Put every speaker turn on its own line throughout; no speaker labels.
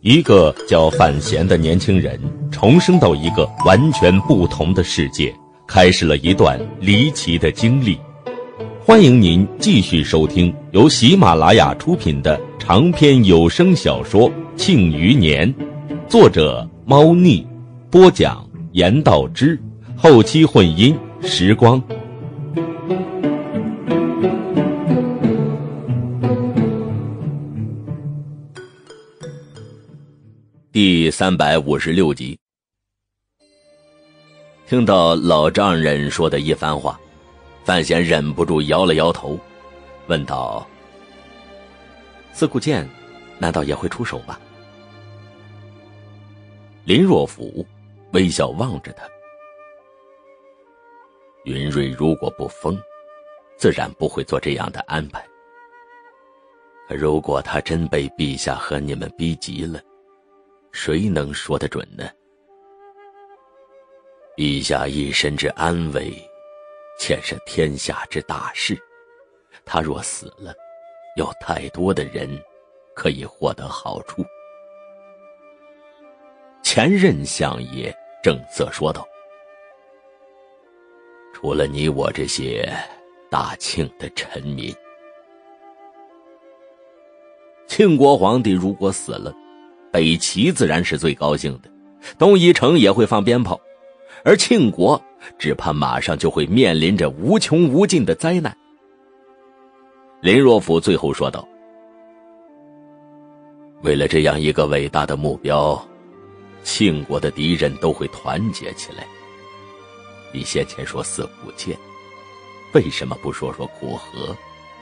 一个叫范闲的年轻人重生到一个完全不同的世界，开始了一段离奇的经历。欢迎您继续收听由喜马拉雅出品的长篇有声小说《庆余年》，作者猫腻，播讲严道之，后期混音时光。第356集。听到老丈人说的一番话，范闲忍不住摇了摇头，问道：司库剑难道也会出手吧？林若甫微笑望着他，云瑞如果不疯，自然不会做这样的安排。可如果他真被陛下和你们逼急了，谁能说得准呢？陛下一身之安危，且是天下之大事，他若死了，有太多的人可以获得好处。前任相爷正色说道：除了你我这些大庆的臣民，庆国皇帝如果死了，北齐自然是最高兴的，东夷城也会放鞭炮，而庆国只怕马上就会面临着无穷无尽的灾难。林若甫最后说道：为了这样一个伟大的目标，庆国的敌人都会团结起来。你先前说司库剑，为什么不说说苦荷？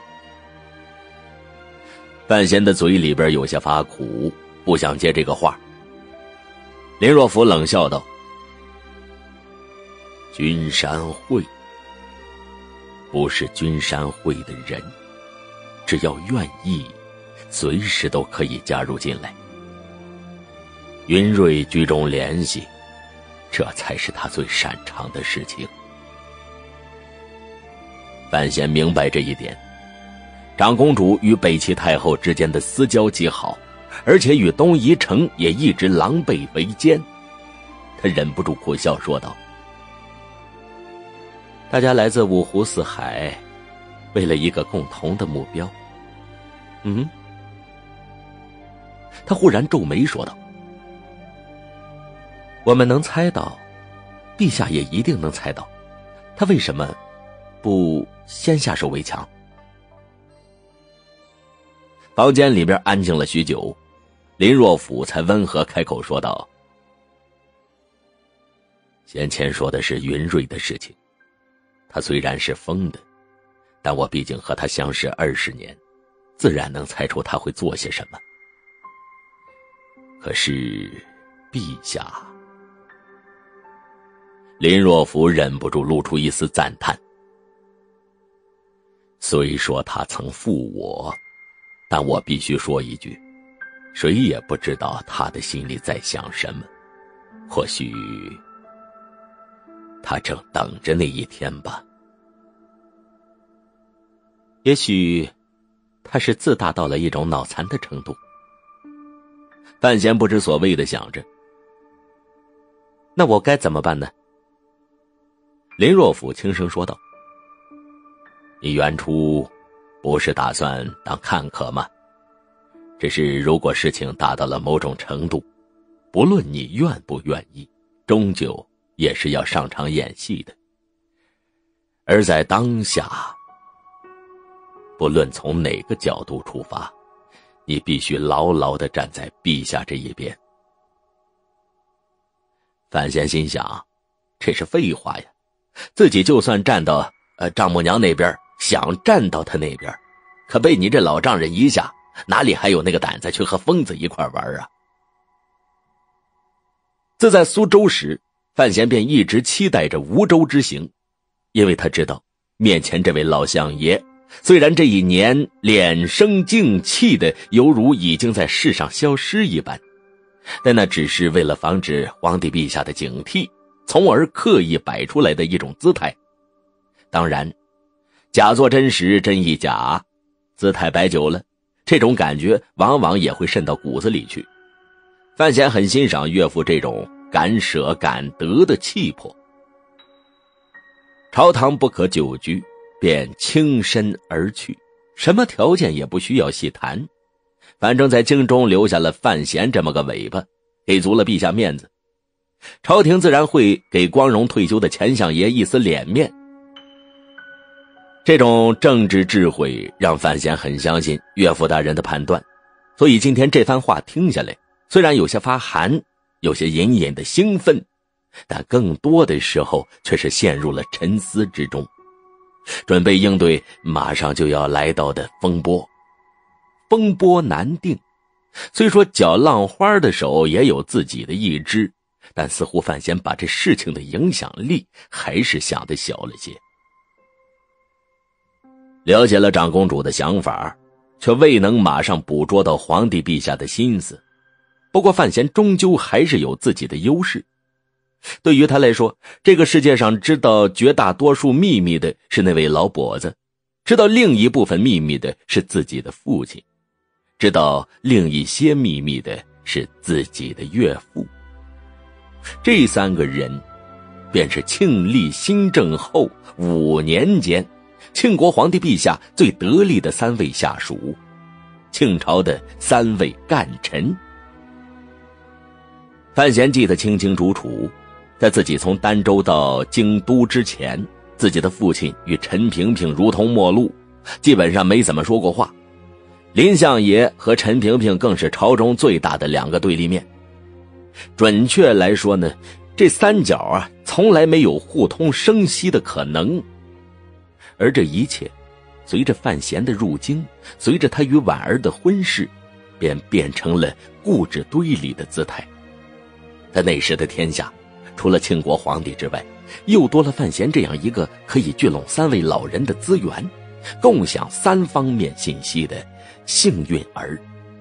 范闲的嘴里边有些发苦，不想接这个话。林若甫冷笑道：君山会不是君山会的人，只要愿意，随时都可以加入进来。云瑞居中联系，这才是他最擅长的事情。范闲明白这一点，长公主与北齐太后之间的私交极好，而且与东夷城也一直狼狈为奸。他忍不住苦笑说道：大家来自五湖四海，为了一个共同的目标。他忽然皱眉说道：我们能猜到，陛下也一定能猜到，他为什么不先下手为强？房间里边安静了许久，林若甫才温和开口说道：先前说的是云瑞的事情，他虽然是疯的，但我毕竟和他相识20年，自然能猜出他会做些什么。可是陛下……林若甫忍不住露出一丝赞叹。虽说他曾负我，但我必须说一句，谁也不知道他的心里在想什么。或许他正等着那一天吧。也许他是自大到了一种脑残的程度。范闲不知所谓地想着，那我该怎么办呢？林若甫轻声说道：你原初不是打算当看客吗？只是如果事情大到了某种程度，不论你愿不愿意，终究也是要上场演戏的。而在当下，不论从哪个角度出发，你必须牢牢地站在陛下这一边。范闲心想，这是废话呀，自己就算站到丈母娘那边，想站到他那边，可被你这老丈人一下，哪里还有那个胆子去和疯子一块玩啊？自在苏州时，范闲便一直期待着梧州之行，因为他知道面前这位老相爷虽然这一年脸生静气的犹如已经在世上消失一般，但那只是为了防止皇帝陛下的警惕，从而刻意摆出来的一种姿态。当然，假作真时，真亦假，姿态摆久了，这种感觉往往也会渗到骨子里去。 范闲很欣赏岳父这种敢舍敢得的气魄。朝堂不可久居，便轻身而去，什么条件也不需要细谈，反正在京中留下了范闲这么个尾巴，给足了陛下面子，朝廷自然会给光荣退休的钱相爷一丝脸面。这种政治智慧让范闲很相信岳父大人的判断，所以今天这番话听下来，虽然有些发寒，有些隐隐的兴奋，但更多的时候却是陷入了沉思之中，准备应对马上就要来到的风波。风波难定，虽说搅浪花的手也有自己的意志，但似乎范闲把这事情的影响力还是想得小了些。了解了长公主的想法，却未能马上捕捉到皇帝陛下的心思。不过范闲终究还是有自己的优势。对于他来说，这个世界上知道绝大多数秘密的是那位老跛子，知道另一部分秘密的是自己的父亲，知道另一些秘密的是自己的岳父。这三个人便是庆历新政后5年间庆国皇帝陛下最得力的3位下属，庆朝的3位干臣。范闲记得清清楚楚，在自己从儋州到京都之前，自己的父亲与陈萍萍如同陌路，基本上没怎么说过话。林相爷和陈萍萍更是朝中最大的2个对立面。准确来说呢，这三角从来没有互通生息的可能。而这一切随着范闲的入京，随着他与婉儿的婚事，便变成了固执堆里的姿态。在那时的天下，除了庆国皇帝之外，又多了范闲这样一个可以聚拢3位老人的资源，共享3方面信息的幸运儿。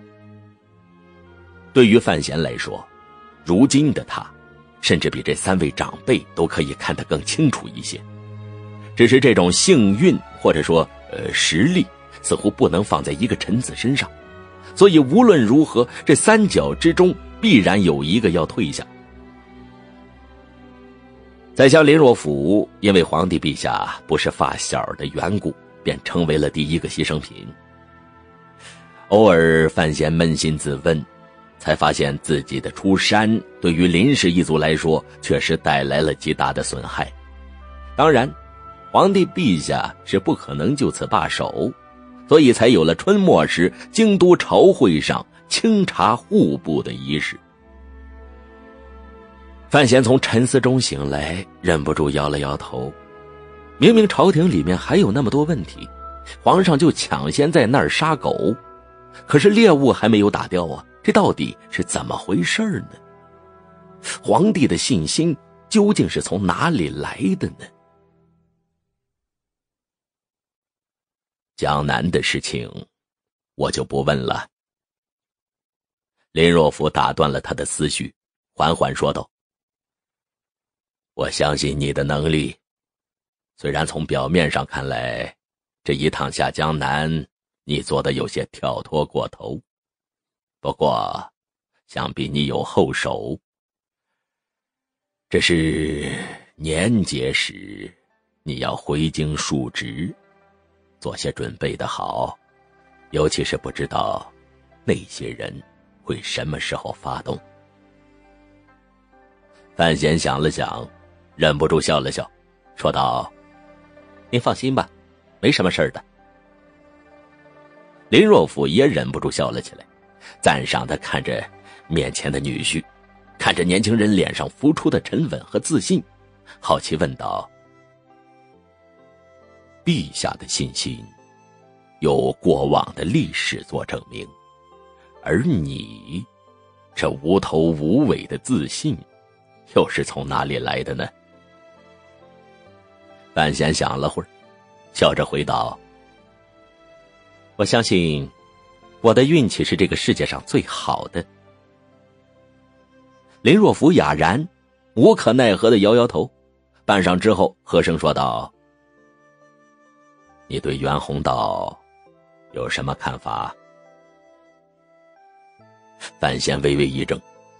对于范闲来说，如今的他甚至比这3位长辈都可以看得更清楚一些。只是这种幸运或者说实力似乎不能放在一个臣子身上，所以无论如何，这3角之中必然有一个要退下。宰相林若甫因为皇帝陛下不是发小的缘故，便成为了第一个牺牲品。偶尔范闲扪心自问，才发现自己的出山对于林氏一族来说确实带来了极大的损害。当然皇帝陛下是不可能就此罢手，所以才有了春末时京都朝会上清查户部的仪式。范闲从沉思中醒来，忍不住摇了摇头。明明朝廷里面还有那么多问题，皇上就抢先在那儿杀狗，可是猎物还没有打掉啊，这到底是怎么回事呢？皇帝的信心究竟是从哪里来的呢？江南的事情我就不问了。林若甫打断了他的思绪，缓缓说道：我相信你的能力，虽然从表面上看来，这一趟下江南你做的有些跳脱过头，不过想必你有后手。这是年节时你要回京述职，做些准备的好，尤其是不知道那些人会什么时候发动。范闲想了想，忍不住笑了笑，说道：您放心吧，没什么事的。林若甫也忍不住笑了起来，赞赏地看着面前的女婿，看着年轻人脸上浮出的沉稳和自信，好奇问道：陛下的信心有过往的历史做证明，而你这无头无尾的自信又是从哪里来的呢？范闲想了会儿，笑着回道：我相信我的运气是这个世界上最好的。林若甫哑然，无可奈何地摇摇头，半晌之后和声说道：你对袁宏道有什么看法？范闲微微一怔，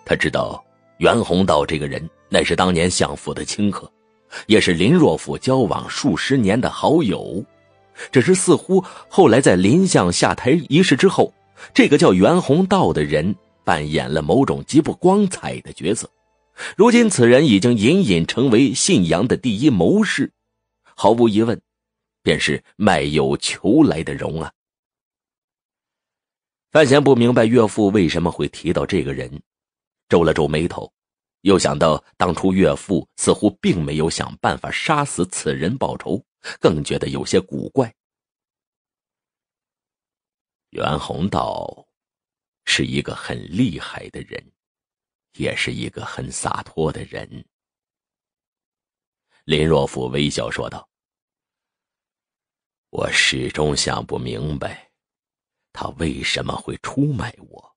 他知道袁宏道这个人乃是当年相府的清客，也是林若甫交往数十年的好友。只是似乎后来在林相下台一事之后，这个叫袁宏道的人扮演了某种极不光彩的角色。如今此人已经隐隐成为信阳的第一谋士，毫无疑问便是卖友求来的荣啊。范闲不明白岳父为什么会提到这个人，皱了皱眉头，又想到当初岳父似乎并没有想办法杀死此人报仇，更觉得有些古怪。袁宏道是一个很厉害的人，也是一个很洒脱的人。林若甫微笑说道：我始终想不明白他为什么会出卖我。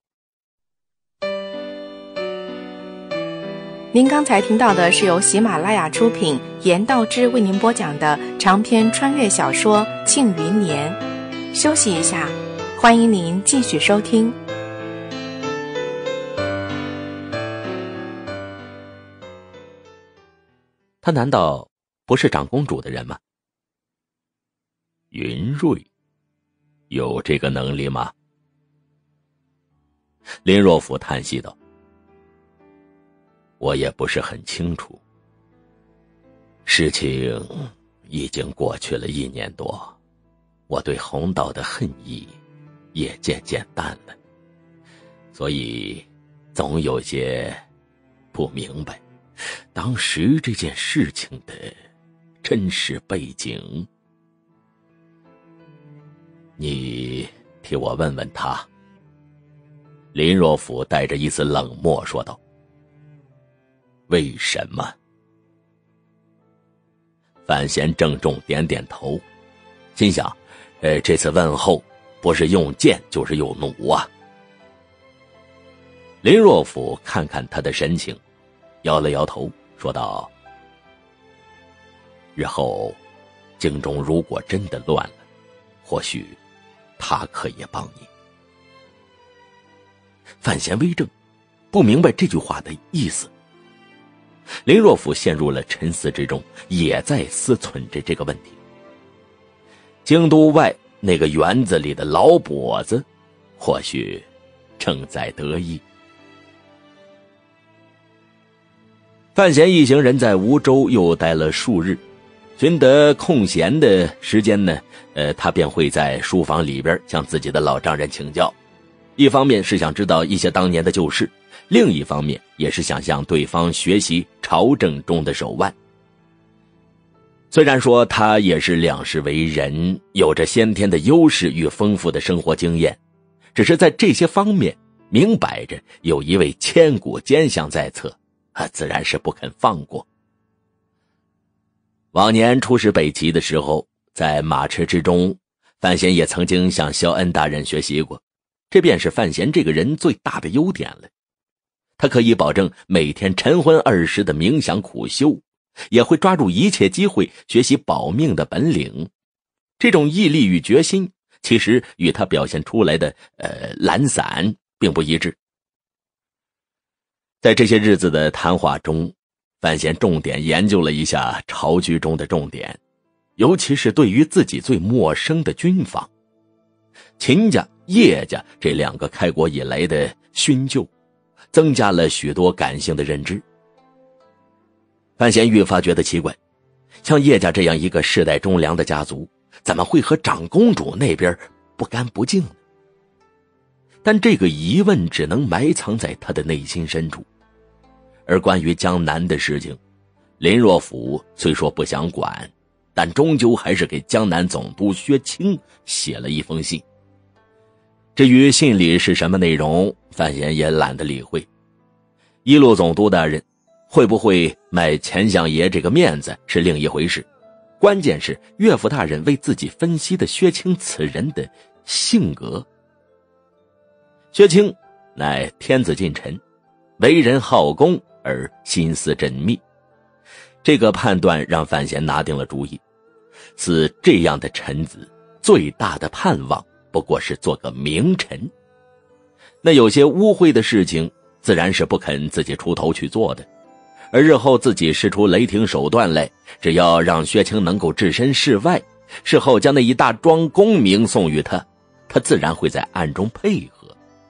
您刚才听到的是由喜马拉雅出品，严道之为您播讲的长篇穿越小说《庆余年》。休息一下，欢迎您继续收听。
他难道不是长公主的人吗？云瑞有这个能力吗？林若甫叹息道：我也不是很清楚，事情已经过去了1年多，我对宏道的恨意也渐渐淡了，所以总有些不明白当时这件事情的真实背景。你替我问问他。林若甫带着一丝冷漠说道：为什么？范闲郑重点点头，心想这次问候不是用剑就是用弩啊。林若甫看看他的神情，摇了摇头说道：日后京中如果真的乱了，或许他可以帮你。范闲微怔，不明白这句话的意思。林若甫陷入了沉思之中，也在思忖着这个问题。京都外那个园子里的老跛子或许正在得意。范闲一行人在梧州又待了数日，寻得空闲的时间呢，他便会在书房里边向自己的老丈人请教。一方面是想知道一些当年的旧事，另一方面也是想向对方学习朝政中的手腕。虽然说他也是两世为人，有着先天的优势与丰富的生活经验，只是在这些方面明摆着有一位千古奸相在侧，自然是不肯放过。往年出使北齐的时候，在马车之中，范闲也曾经向萧恩大人学习过，这便是范闲这个人最大的优点了。他可以保证每天晨昏20的冥想苦修，也会抓住一切机会学习保命的本领。这种毅力与决心其实与他表现出来的懒散并不一致。在这些日子的谈话中，范闲重点研究了一下朝局中的重点，尤其是对于自己最陌生的军阀秦家、叶家这2个开国以来的勋旧，增加了许多感性的认知。范闲愈发觉得奇怪，像叶家这样一个世代忠良的家族，怎么会和长公主那边不干不净呢？但这个疑问只能埋藏在他的内心深处。而关于江南的事情，林若甫虽说不想管，但终究还是给江南总督薛清写了一封信。至于信里是什么内容，范闲也懒得理会。一路总督大人会不会卖钱相爷这个面子是另一回事，关键是岳父大人为自己分析的薛清此人的性格。薛清乃天子近臣，为人好攻而心思缜密，这个判断让范闲拿定了主意。似这样的臣子，最大的盼望不过是做个名臣。那有些污秽的事情， 自然是不肯自己出头去做的，而日后自己施出雷霆手段来，只要让薛青能够置身事外，事后将那一大桩功名送与他，他自然会在暗中配合。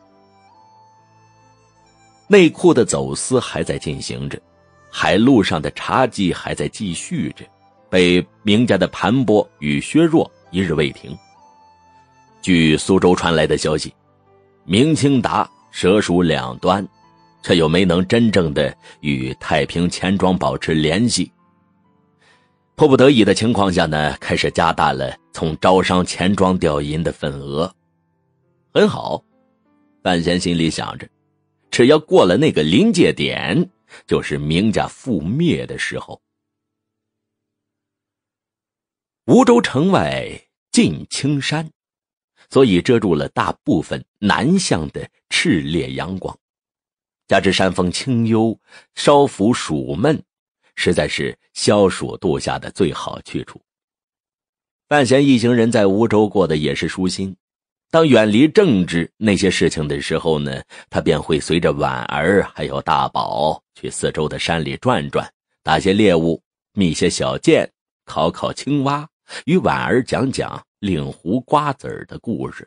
内库的走私还在进行着，海路上的查缉还在继续着，被明家的盘剥与削弱一日未停。据苏州传来的消息，明清达蛇鼠两端，却又没能真正的与太平钱庄保持联系。迫不得已的情况下呢，开始加大了从招商钱庄调银的份额。很好，范闲心里想着，只要过了那个临界点，就是明家覆灭的时候。梧州城外尽青山，所以遮住了大部分南向的炽烈阳光，加之山风清幽，稍拂暑闷，实在是消暑度夏的最好去处。范闲一行人在梧州过得也是舒心，当远离政治那些事情的时候呢，他便会随着婉儿还有大宝去四周的山里转转，打些猎物，觅些小涧，烤烤青蛙，与婉儿讲讲令狐瓜子儿的故事。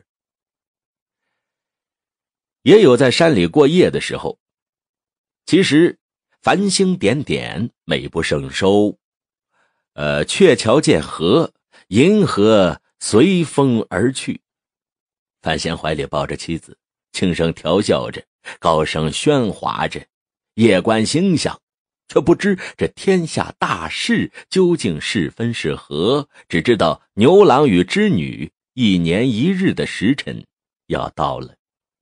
也有在山里过夜的时候，其实繁星点点，美不胜收。鹊桥见河，银河随风而去。范闲怀里抱着妻子，轻声调笑着，高声喧哗着，夜观星象，却不知这天下大事究竟是分是合，只知道牛郎与织女1年1日的时辰要到了。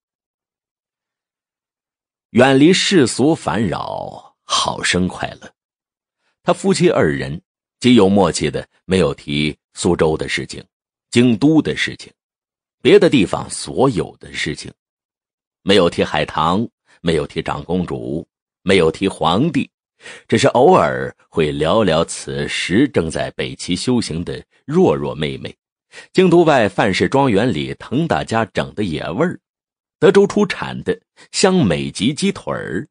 远离世俗烦扰，好生快乐。他夫妻二人极有默契的没有提苏州的事情，京都的事情，别的地方所有的事情，没有提海棠，没有提长公主，没有提皇帝，只是偶尔会聊聊此时正在北齐修行的若若妹妹，京都外范氏庄园里滕大家整的野味儿，德州出产的香美极鸡腿儿。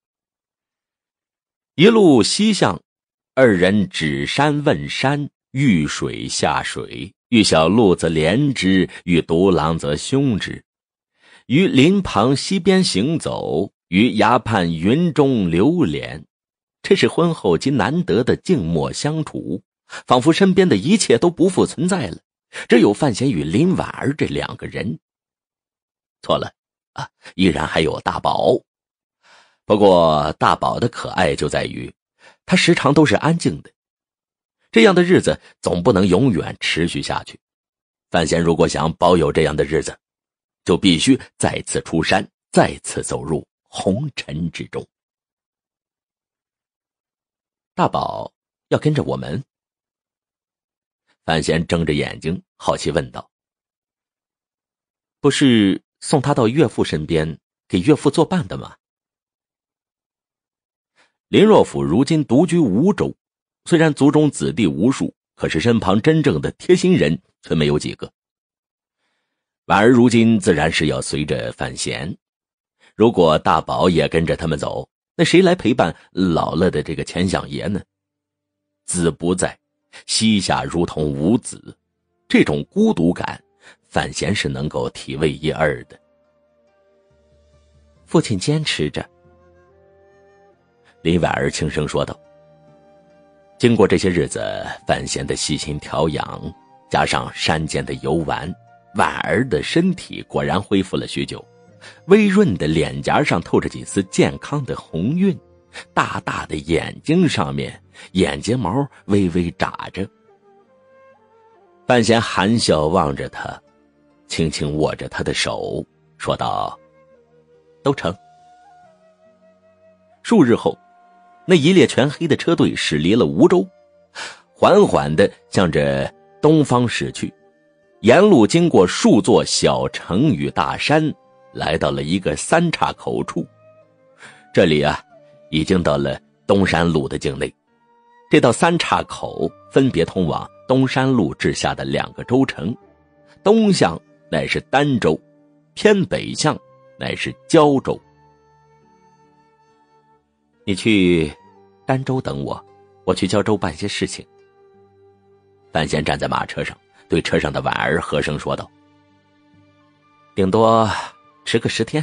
一路西向，二人指山问山，遇水下水，遇小鹿则连之，遇独狼则凶之。于林旁溪边行走，于崖畔云中流连，这是婚后极难得的静默相处，仿佛身边的一切都不复存在了，只有范闲与林婉儿这两个人。错了依然还有大宝。不过大宝的可爱就在于他时常都是安静的，这样的日子总不能永远持续下去。范闲如果想保有这样的日子，就必须再次出山，再次走入红尘之中。大宝要跟着我们？范闲睁着眼睛好奇问道。不是送他到岳父身边给岳父作伴的吗？林若甫如今独居梧州，虽然族中子弟无数，可是身旁真正的贴心人却没有几个。婉儿如今自然是要随着范闲，如果大宝也跟着他们走，那谁来陪伴老了的这个钱相爷呢？子不在，膝下如同无子，这种孤独感范闲是能够体味一二的。父亲坚持着，林婉儿轻声说道。经过这些日子范闲的细心调养，加上山间的游玩，婉儿的身体果然恢复了许久，微润的脸颊上透着几丝健康的红晕，大大的眼睛上面眼睫毛微微眨着。范闲含笑望着他，轻轻握着他的手说道，都成。数日后，那一列全黑的车队驶离了梧州，缓缓地向着东方驶去，沿路经过数座小城与大山，来到了一个三岔口处。这里已经到了东山路的境内。这道三岔口分别通往东山路治下的2个州城，东向乃是儋州，偏北向乃是胶州。 你去儋州等我，我去胶州办些事情。范闲站在马车上，对车上的婉儿和声说道：顶多迟个10天。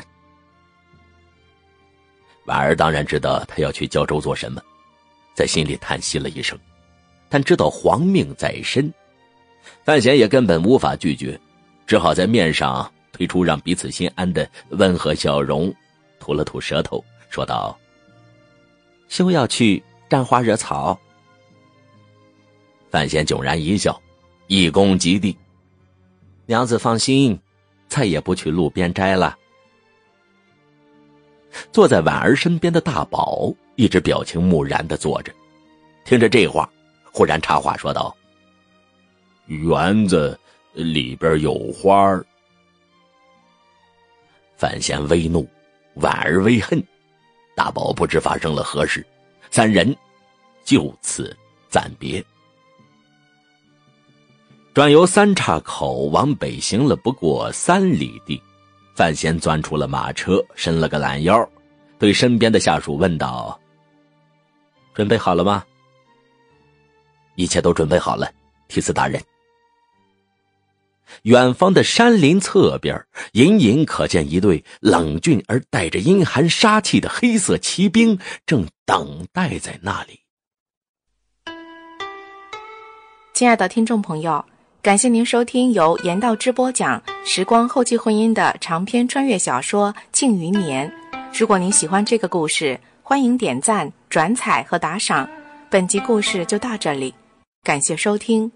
婉儿当然知道他要去胶州做什么，在心里叹息了一声，但知道皇命在身，范闲也根本无法拒绝，只好在面上推出让彼此心安的温和笑容，吐了吐舌头，说道：休要去沾花惹草。范闲迥然一笑，一躬及第：娘子放心，再也不去路边摘了。坐在婉儿身边的大宝一直表情木然地坐着，听着这话，忽然插话说道：园子里边有花儿。范闲微怒，婉儿微恨，大宝不知发生了何事，三人就此暂别。转由三岔口往北行了不过3里地，范闲钻出了马车，伸了个懒腰，对身边的下属问道：准备好了吗？一切都准备好了，提司大人。远方的山林侧边，隐隐可见一队冷峻而带着阴寒杀气的黑色骑兵正等待在那里。
亲爱的听众朋友，感谢您收听由言道之播讲时光后继婚姻的长篇穿越小说《庆余年》。如果您喜欢这个故事，欢迎点赞、转采和打赏。本集故事就到这里，感谢收听。